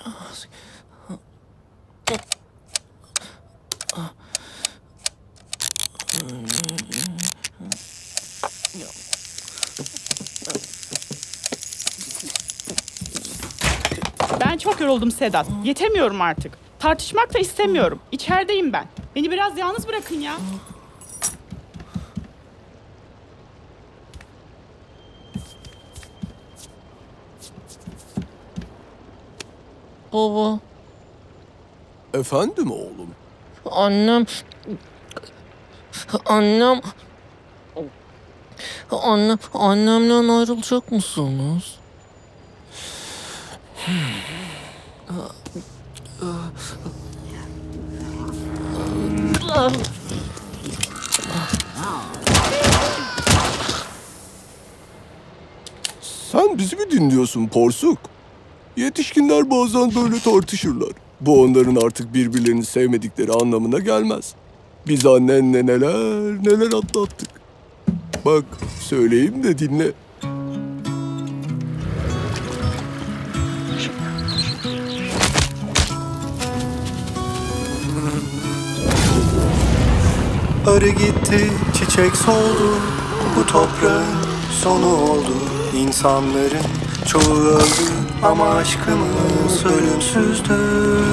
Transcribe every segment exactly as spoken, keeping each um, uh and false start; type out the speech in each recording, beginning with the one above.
Ben çok yoruldum Sedat. Yetemiyorum artık. Tartışmak da istemiyorum. İçerideyim ben. Beni biraz yalnız bırakın ya. Baba. Efendim oğlum? Annem... Annem... Annem... Annemden ayrılacak mısınız? Sen bizi mi dinliyorsun Porsuk? Yetişkinler bazen böyle tartışırlar. Bu onların artık birbirlerini sevmedikleri anlamına gelmez. Biz annenle neler neler atlattık. Bak söyleyeyim de dinle. Arı gitti, çiçek soldu, bu toprağın sonu oldu. İnsanların çoğu öldü ama aşkımız ölümsüzdür.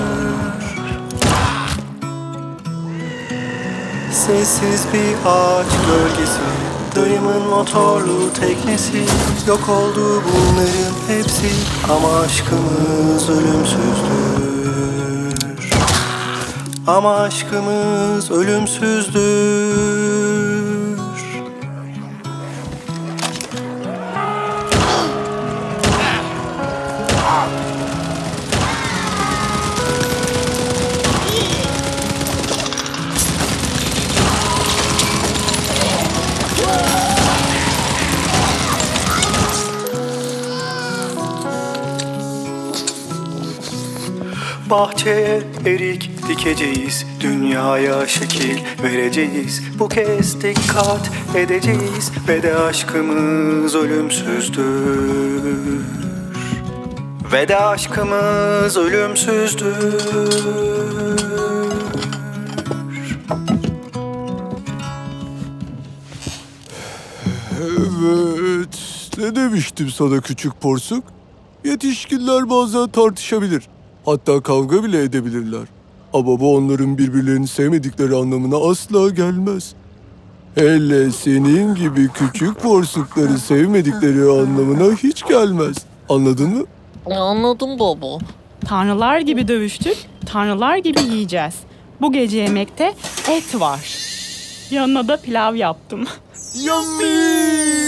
Sessiz bir ağaç gölgesi, dayımın motorlu teknesi. Yok oldu bunların hepsi ama aşkımız ölümsüzdür. Ama aşkımız ölümsüzdür. Bahçeye erik dikeceğiz, dünyaya şekil vereceğiz. Bu kez dikkat edeceğiz ve de aşkımız ölümsüzdür. Ve de aşkımız ölümsüzdür. Evet, ne demiştim sana küçük Porsuk? Yetişkinler bazen tartışabilir. Hatta kavga bile edebilirler. Ama bu onların birbirlerini sevmedikleri anlamına asla gelmez. Hele senin gibi küçük porsukları sevmedikleri anlamına hiç gelmez. Anladın mı? Anladım baba. Tanrılar gibi dövüştük, tanrılar gibi yiyeceğiz. Bu gece yemekte et var. Yanına da pilav yaptım. Yummy!